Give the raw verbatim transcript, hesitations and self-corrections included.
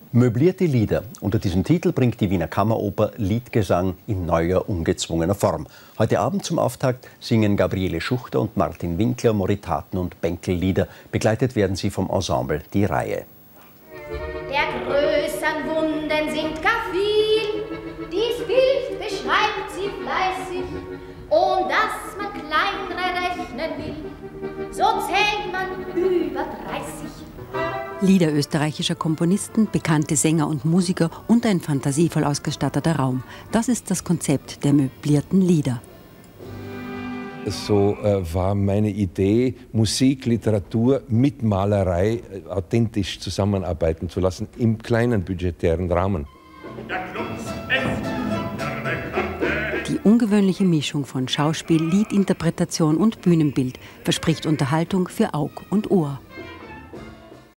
Möblierte Lieder. Unter diesem Titel bringt die Wiener Kammeroper Liedgesang in neuer, ungezwungener Form. Heute Abend zum Auftakt singen Gabriele Schuchter und Martin Winkler Moritaten- und Bänkellieder. Begleitet werden sie vom Ensemble Die Reihe. Der größeren Wunden singt gar viel, dies Bild beschreibt sie fleißig. Und dass man kleinere rechnen will, so zählt man über dreißig. Lieder österreichischer Komponisten, bekannte Sänger und Musiker und ein fantasievoll ausgestatteter Raum. Das ist das Konzept der möblierten Lieder. So äh, war meine Idee, Musik, Literatur mit Malerei äh, authentisch zusammenarbeiten zu lassen, im kleinen budgetären Rahmen. Die ungewöhnliche Mischung von Schauspiel, Liedinterpretation und Bühnenbild verspricht Unterhaltung für Aug und Ohr.